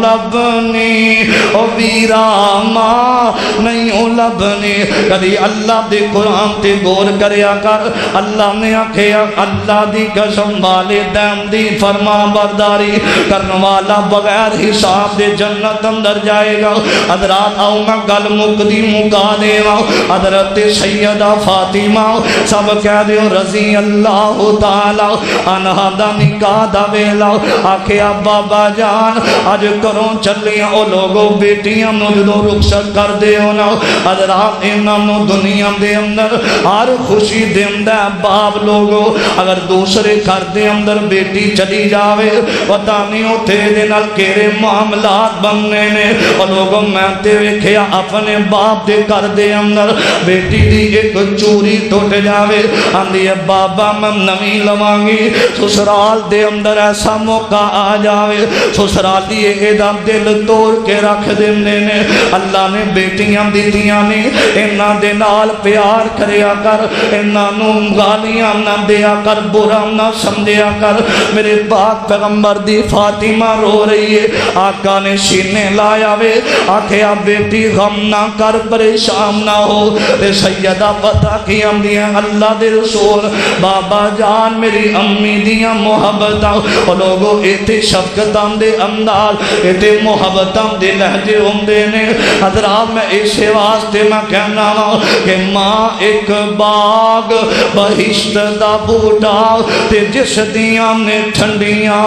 لبنی او ویرا ماں نہیں لبنی. کدی اللہ دے قرآن تے غور کریا کر. اللہ نے آکھیا اللہ دی قسم والدین دی فرما برداری کرن والا بغیر حساب دے جنت اندر جائے گا. حضرات آؤ میں گل مقدی مکا دے حضرت سیدہ فاطمہ سب کہہ دیو رضی اللہ تعالی عنہ دا نکاح دا ویلا. آکھیا بابا جان اج کروں چلیاں او لوگوں بیٹیاں نو جدوں رخصت کر دیو نا. حضرات انہاں نو دنیا دے اندر ہر خوشی دیندا باپ لوگوں اگر دوسرے گھر دے اندر بیٹی چلی جاوے پتہ نہیں اوتھے دے نال کیڑے معاملات بننے نے. او لوگوں میں تے ویکھیا اپنے باپ دے گھر دے اندر بیٹی دی ایک چوری ٹوٹ جاوے آندی ہے بابا میں نویں لواں گی. سسرال دے اندر ایسا موقع آ جاوے سسرالی ایدہ دل توڑ کے رکھ دینے نے. اللہ نے بیٹیاں دیتیاں نے انہاں دے نال پیار کریا کر انہاں نو گالیاں نہ دیا کر برا نہ سمجھیا کر. میرے پاک پیغمبر دی فاطمہ رو رہی ہے. آقا نے سینے لایا وے آکھیا بیٹی غم نہ کر پریشان نہ ہو. تے سیدہ پتہ کی اندیاں اللہ دے رسول بابا جان میری امی دیاں محبتاں او لوگوں ایتھے شفقتاں دے انداز ایتھے محبتاں دے لہجے ہوندے نے. حضرات میں اسے واسطے میں کہنا کہ ماں ایک باغ بہشت دا بوٹا تے جس دیاں نے ٹھنڈیاں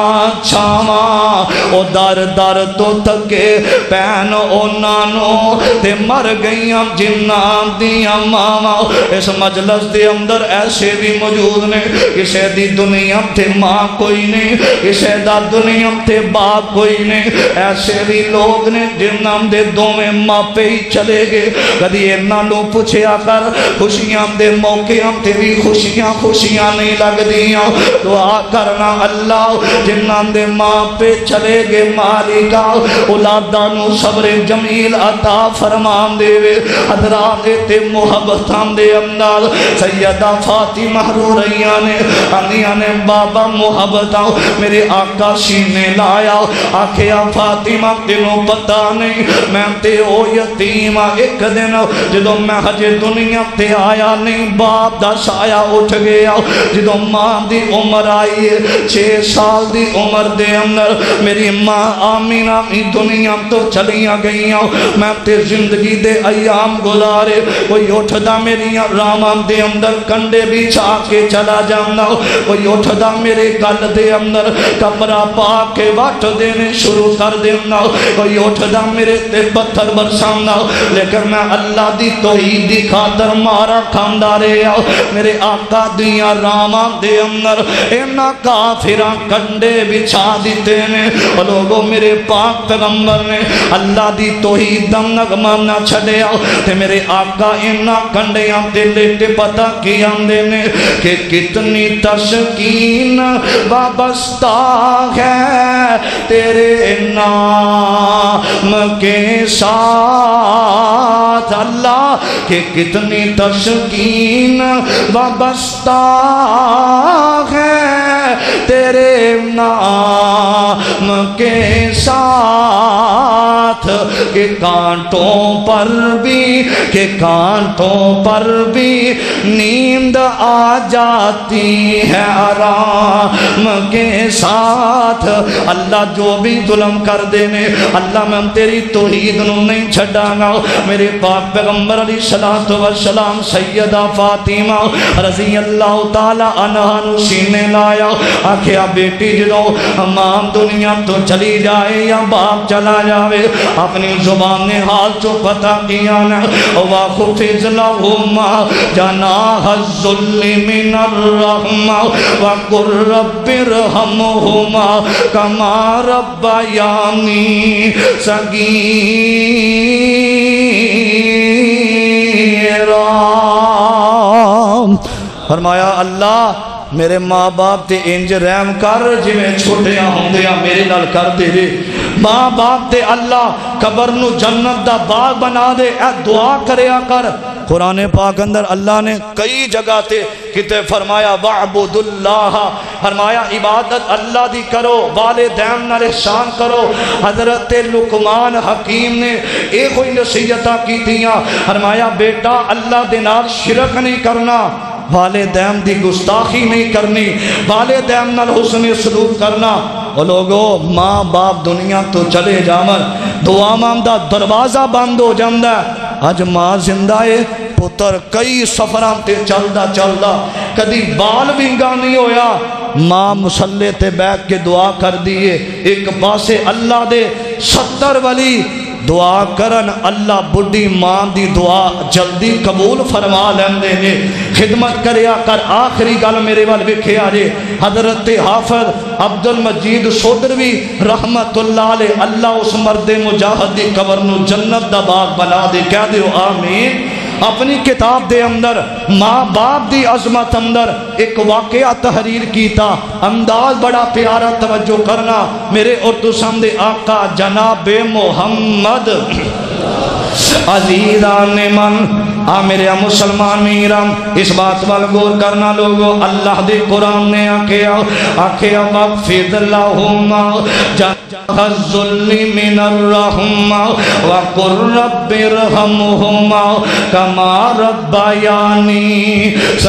چھاواں او در در تو تکے پین انہاں نو تے مر گئیاں جنہاں دیاں ماواں. اس مجلس دے اندر ایسے بھی موجود نے کسے دی دنیا تے ماں کوئی نہیں کسے دا دنیا تے باپ کوئی نہیں. ایسے بھی لوگ نے جنہاں دے دوویں ماپے ہی چلے گئے. کدی انہاں نو پوچھیا کر خوشیاں دے موقعاں تے بھی خوشیاں نہیں لگ دیاں. دعا کرنا اللہ جنہاں دے ماں پہ چلے گے مالکا اولاداں نو صبر جمیل عطا فرمان دے. حضرات تے محبتاں دے انداز سیدہ فاطمہ رو رہیاں نے انیاں نے بابا محبتاں میرے آقا سینے لایا. آکھیا فاطمہ تینوں پتہ نہیں میں تے او یتیم ایک دن جدوں میں ہجے دنیا تے آیا نہیں باپ دا سایہ اٹھ گیا. جدوں ماں دی عمر آئی 6 سال دی عمر دے اندر میری ماں آمینہ دنیا تو چلیاں گئیاں. میں تے زندگی دے ایام گزارے کوئی اٹھدا میری راماں دے اندر کنڈے بھی چھا کے چلا جانا کوئی اٹھدا میرے گل دے اندر کپڑا پا کے وٹ دینے شروع کر دینا کوئی اٹھدا میرے تے پتھر برسانا. لیکن میں اللہ دی توحید دی خاطر مارا کھاندا رہیا. میرے آقا دیاں راماں دے اندر انہاں کافراں کنڈے بچھا دیتے نے. لوگوں میرے پاک پیغمبر نے اللہ دی توحید دا نغمہ نہ چھڑیا تے میرے آقا انہاں کنڈیاں تے لیٹے پتہ کی آندے نے کہ کتنی تسکین وابستہ ہے تیرے نام کے ساتھ. اللہ کہ کتنی تسکین وابستہ ہے تیرے نام کے ساتھ کہ کانٹوں پر بھی نیند آ جاتی ہے آرام کے ساتھ. اللہ جو بھی ظلم کر دینے اللہ میں تیری توحید نو نہیں چھڑا گا. میرے پاک پیغمبر علیہ السلام سیدہ فاطمہ رضی اللہ تعالی عنہ نو سینے لایا. آکھیا بیٹی جدوں ماں دنیا تو چلی جائے یا باپ چلا جاوے اپنی زبان حال چو پتہ کیا نا وَخُفِضْ لَهُمَا جَنَاحَ الذُّلِّ مِنَ الرَّحْمَةِ وَقُلْ رَبِّ ارْحَمْهُمَا كَمَا رَبَّيَانِي صَغِيرًا. فرمایا اللہ میرے ماں باپ تے انج رحم کر جویں چھوٹیاں ہوندیاں میرے نال کر دے رے. ماں باپ تے اللہ قبر نو جنت دا باغ بنا دے. اے دعا کریا کر قرآن پاک اندر اللہ نے کئی جگہ تے کتے فرمایا وَعْبُدُ اللَّهَ، فرمایا عبادت اللہ دی کرو، والدین نال احسان کرو۔ حضرت لقمان حکیم نے ایک کوئی نصیحتاں کی تھیاں، فرمایا بیٹا اللہ دے نال شرک نہیں کرنا، والدین دی گستاخی نہیں کرنی، والدین نال حسن سلوک کرنا۔ وہ لوگو ماں باپ دنیا تو چلے جاون، دعا مانگدا دروازہ بند ہو جاندا ہے۔ اج ماں زندہ ہے، پتر کئی سفراں تے چلدا چلدا کدی بال ونگا نہیں ہویا، ماں مصلی تے بیٹھ کے دعا کر دیئے، ایک پاسے اللہ دے 70 ولی دعا کرن، اللہ بڑھی ماں دی دعا جلدی قبول فرما لیندے نے۔ خدمت کریا کر آخری گل میرے وال وکھیا جے، حضرت حافظ عبد المجید سودروی رحمت اللہ علیہ، اللہ اس مرد مجاہد دی قبر نو جنت دا باغ بنا دے، کہہ دیو آمین۔ اپنی کتاب دے اندر ماں باپ دی عظمت اندر ایک واقعہ تحریر کیتا، انداز بڑا پیارا، توجہ کرنا میرے اور تو سامنے آقا جناب محمد عزیزان من۔ میرے مسلمان میرام اس بات وال غور کرنا لوگو، اللہ دے قرآن نے آکھیا وَقْفِدْ لَهُمَا جَنَاحَ الذُّلِّ مِنَ الرَّحْمَةِ وَقُلْ رَبِّ ارْحَمْهُمَا كَمَا رَبَّيَانِي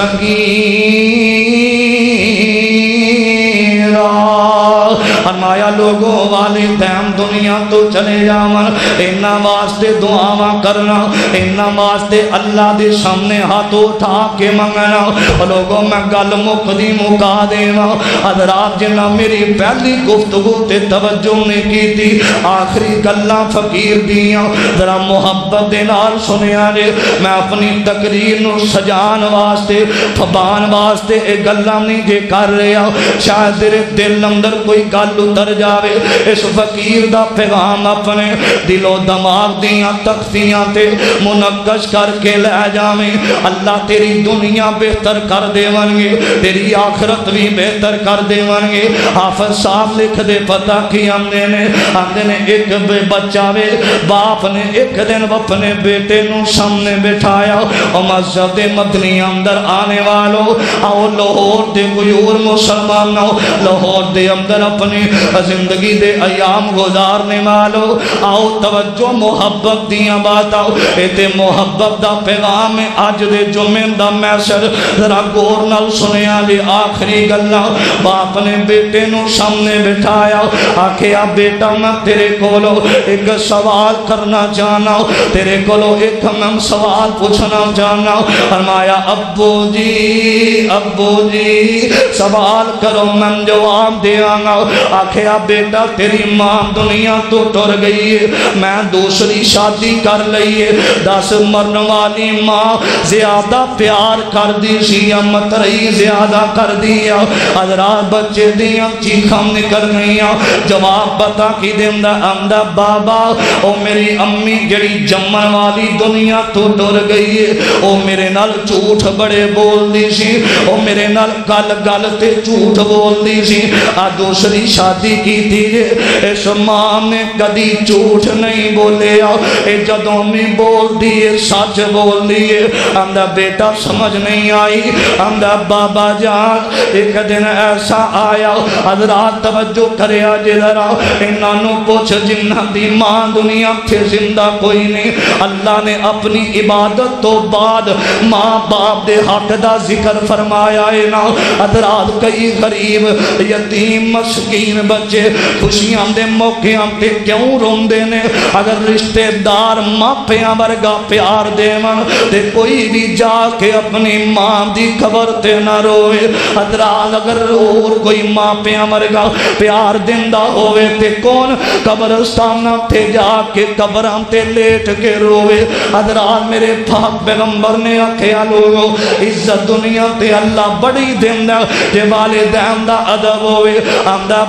صَغِيرًا۔ فرمایا لوگوں والدین دنیا تو چلے جاون، انہاں واسطے دعاواں کرنا، انہاں واسطے اللہ دے سامنے ہاتھ اٹھا کے منگنا۔ لوگوں میں گل مکدی مکا دیواں، حضرات جنہاں میری پہلی گفتگو تے توجہ نہیں کی تھی، آخری گلاں فقیر دیاں ذرا محبت دے نال سنیا جے۔ میں اپنی تقریر نو سجان واسطے فبان واسطے اے گلاں نہیں جے کر رہا، شاید تیرے دل اندر کوئی گل اتر جاوے، اس فقیر دا پیغام اپنے دل و دماغ دیاں تختیاں تے منقش کر کے لے جاویں۔ اللہ تیری دنیا بہتر کر دے ونگے، تیری آخرت بھی بہتر کر دے ونگے۔ حافظ صاحب لکھ دے پتہ کی آندے نے ایک بچہ وے، باپ نے ایک دن اپنے بیٹے نو سامنے بٹھایا، اور مسجد مدنی اندر آنے والوں آؤ لاہور دے غیور مسلمانوں، لاہور دے اندر اپنی زندگی دے ایام گزارنے والوں آؤ توجہ محبت دیاں بات آؤ، ایتے محبت دا پیغام آج دے جمعہ دا میسر ذرا گور نال سنیا لے۔ آخری گلہ باپ نے بیٹے نو سامنے بٹھایا، آکھیا بیٹا میں تیرے کولو ایک سوال کرنا چاہنا، تیرے کولو ایک میں سوال پوچھنا چاہنا۔ فرمایا ابو جی سوال کرو میں جواب دے آنگا۔ آکھیا بیٹا تیری ماں دنیا تو ٹر گئی ہے، میں دوسری شادی کر لئیے، 10 مرن والی ماں زیادہ پیار کر دی سی یا مترئی زیادہ کر دیا، حضرات بچے دیاں چیخاں نکل گئیاں، جواب بتا کی دیندہ اندہ بابا او میری امی جڑی جمن والی دنیا تو ٹر گئی ہے، او میرے نال جھوٹ بڑے بول دی سی، او میرے نال گل تے جھوٹ بول دی سی، دوسری شادی کی تھی، اس ماں نے کدی جھوٹ نہیں بولے، اے جدوں میں بول دیئے سچ بول دیئے۔ اندہ بیٹا سمجھ نہیں آئی، اندہ بابا جان ایک دن ایسا آیا، حضرات توجہ کرے آج ذرا، انہوں پوچھ جنہ دی ماں دنیا تھے زندہ کوئی نہیں، اللہ نے اپنی عبادت تو بعد ماں باپ دے حق دا ذکر فرمایا ہے نا۔ حضرات کئی غریب یتیم مسکین بچے خوشیاں دے موقعاں تے کیوں روندے نے، اگر رشتہ دار ماپیاں ورگا پیار دے من تے کوئی بھی جا کے اپنی ماں دی قبر تے نہ روئے۔ حضرات اگر اور کوئی ماپیاں ورگا پیار دیندہ ہوئے تے کون قبرستان تے جا کے قبراں تے لیٹ کے روئے۔ حضرات میرے پاک پیغمبر نے آکھیا لوگو عزت دنیا تے اللہ بڑی دیندہ جے والدین دا ادب ہوئے، آمدہ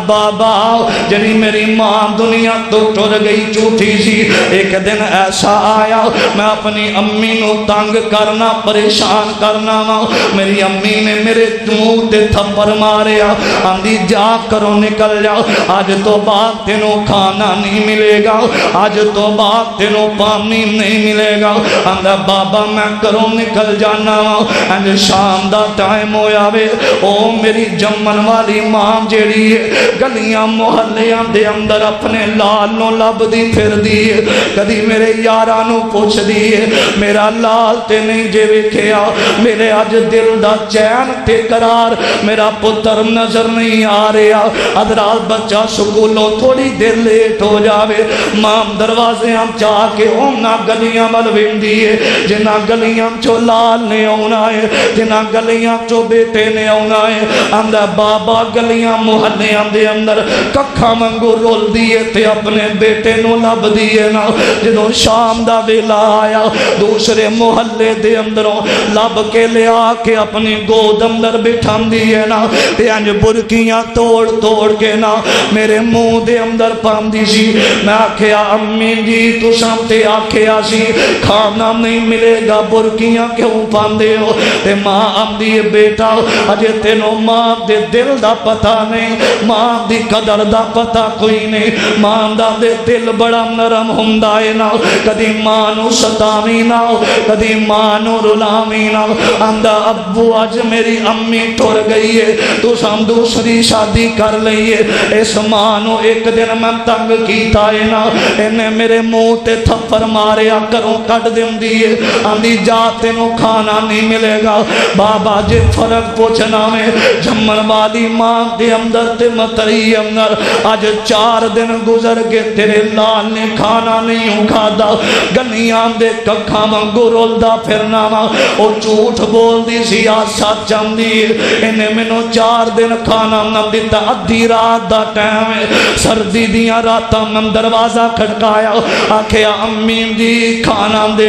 بابا جنی میری ماں دنیا تو ٹر گئی جھوٹی سی، ایک دن ایسا آیا میں اپنی امی نو تنگ کرنا پریشان کرنا وا، میری امی نے میرے منہ تے تھپڑ ماریا، آندی جا کرو نکل جاؤ، آج تو بعد تینوں کھانا نہیں ملے گا، آج تو بعد تینوں پانی نہیں ملے گا، آندا بابا میں کروں نکل جانا وا، اینج شام دا ٹائم ہویا وے، او میری جمن والی ماں جیڑی ہے گلیاں محلیاں دے اندر اپنے لال نو لب دی پھر دی، کدی میرے یارانو پوچھ دی میرا لال تے نہیں جے ویکھیا، میرے اج دل دا چین تے قرار میرا پتر نظر نہیں آ رہا، حضرات بچہ سکولوں تھوڑی دیر لیٹ ہو جاوے، ماں دروازے ہم چاہ کے اونا گلیاں ملوندی ہے، جنہ گلیاں چو لال نے اونا ہے، جنہ گلیاں چو بیٹے نے اونا ہے، اندہ بابا گلیاں محلیاں دے اندر ککھا منگو رول دیئے تے اپنے بیٹے نو لب دیئے نا، جنہوں شام دا ویلا آیا دوسرے محلے دے اندروں لب کے لے آکے اپنی گود اندر بٹھان دیئے نا، تے انج برکیاں توڑ توڑ کے نا میرے منہ دے اندر پاندی سی، میں آکھیا امی جی تو سامتے آکھیا سی کھانا نہیں ملے گا برکیاں کیوں پاندے ہو، تے ماں آمدی بیٹا اجے تینوں ماں دے دل دا پتہ نہیں، ماں دی قدر دا پتہ کوئی نہیں، ماں دا دے دل بڑا نرم ہندائے نا، کدی ماں نو ستاوی نا، کدی ماں نو رلاوی نا، آندہ ابو آج میری امی ٹھور گئی ہے تو سام دوسری شادی کر لئیے، اس ماں نو ایک دن میں تنگ کیتا ہے نا، انہیں میرے منہ تے تھپڑ ماریا کروں کٹ دن دیئے، آندی جاتے نو کھانا نہیں ملے گا، بابا جے فرق پوچھنا میں جمن والی ماں دے اندر تے متری اندر آج 4 دن گزر کے تیرے لال نے کھانا نہیں کھادا، گلیاں دے ککھا منگو رولدا پھرنا وا، او جھوٹ بول دی سی آج سچ چاندی، انہیں منو 4 دن کھانا نہ دیتا، ادھی رات دا ٹائم ہے، سردی دیاں راتاں میں دروازہ کھڑکایا، آکھیا امی دی کھانا دے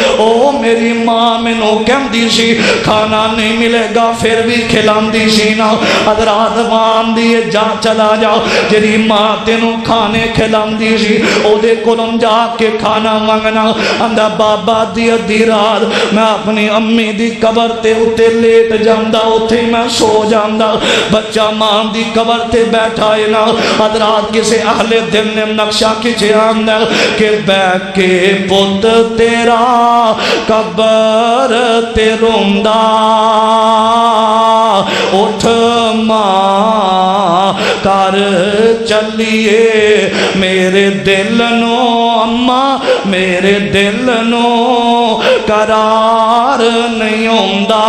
او میری ماں منو کہن دی سی کھانا نہیں ملے گا پھر بھی کھلان دی سی نا، حضرات مان دیئے جا چلا جاؤ، جری ماں تینوں کھانے کھلان دی سی او دے کولوں جا کے کھانا مانگنا، اندہ بابا دی ادھی رات میں اپنی امی دی قبر تے اتے لیٹ جاندہ اتے میں سو جاندہ، بچہ ماں دی قبر تے بیٹھا ہے نا، حضرات کسے اہل دل نے نقشہ کھچے آندہ کہ بیٹھ کے پت تیرا قبر تے روندہ، اٹھ ماں کر چلیے میرے دل نو اماں میرے دل نو قرار نہیں ہوندہ،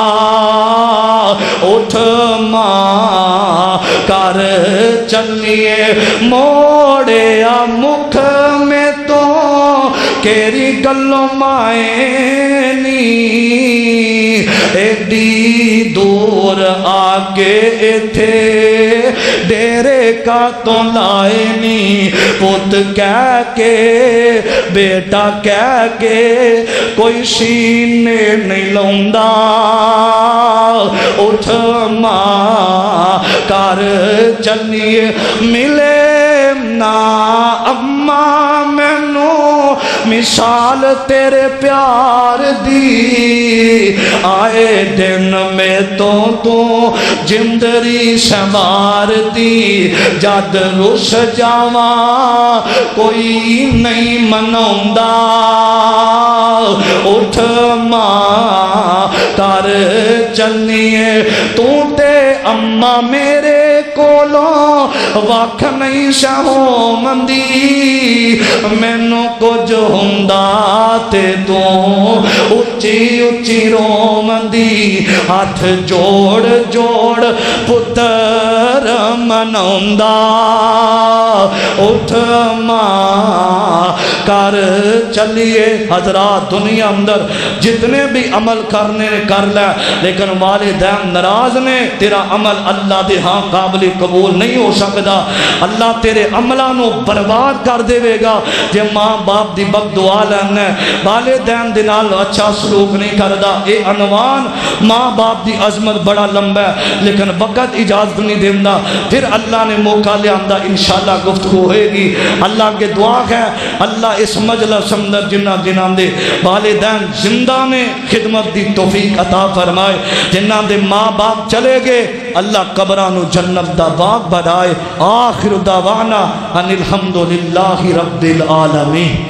اٹھ ماں کر چلیے موڑیا مکھ میں تو کیری گلوں مائیں نی، ایڈی دور آگے تھے ڈیرے کا تو لائے نی، پت کہہ کے بیٹا کہہ کے کوئی سینے نہیں لوندا، اٹھ ماں کر چلیے ملے نا اماں مینو مثال تیرے پیار دی، آئے دن میں تو جندری سنوار دی، جد رس جاواں کوئی نہیں منوندا، اٹھ ماں کر چلیے تو تے اماں میرے کولوں وقت نہیں شہوں مندی، مینوں کچھ ہوندا تے تو اچھی اچھی رو مندی، ہاتھ جوڑ جوڑ پتر منوندا، اٹھ ماں کر چلیے حضرات دنیا اندر جتنے بھی عمل کرنے کر لے لیکن والدین ناراض نے تیرا عمل اللہ دے ہاں قابل قبول نہیں ہو سکتا اللہ تیرے عملوں نو برباد کر دے گا جے ماں باپ دی بد دعا لینا والدین دے نال اچھا سلوک نہیں کردا اے عنوان ماں باپ دی عظمت بڑا لمبا ہے لیکن وقت اجازت نہیں دیندا پھر اللہ نے موقع لے آندا انشاءاللہ گفتگو ہوئے گی اللہ کے دعا ہے اللہ اس مجلس اندر جنہ دے والدین زندہ نے خدمت دی توفیق عطا فرمائے جنہ دے ماں باپ چلے گئے اللہ قبرانو جنت دا باغ بنائے آخر دعوانا ان الحمدللہ رب العالمین